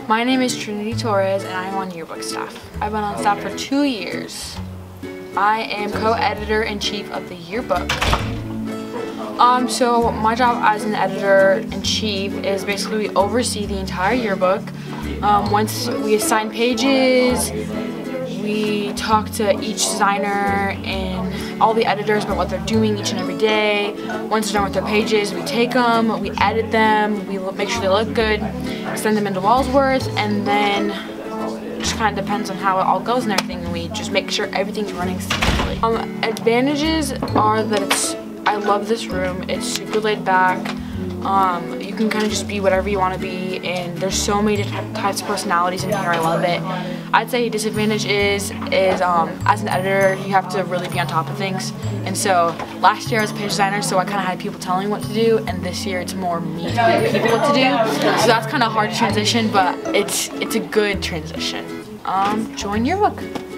My name is Trinity Torres and I'm on yearbook staff. I've been on staff for 2 years. I am co-editor-in-chief of the yearbook. So my job as an editor-in-chief is basically we oversee the entire yearbook. Once we assign pages, we talk to each designer and all the editors about what they're doing each and every day. Once they're done with their pages, we take them, we edit them, we make sure they look good, send them into Walsworth, and then it just kind of depends on how it all goes and everything, and we just make sure everything's running smoothly. Advantages are that I love this room. It's super laid back. You can kind of just be whatever you want to be, and there's so many different types of personalities in here. I love it. I'd say disadvantage is as an editor, you have to really be on top of things. And so last year I was a page designer, so I kind of had people telling me what to do, and this year it's more me telling people what to do. So that's kind of hard to transition, but it's a good transition. Join yearbook.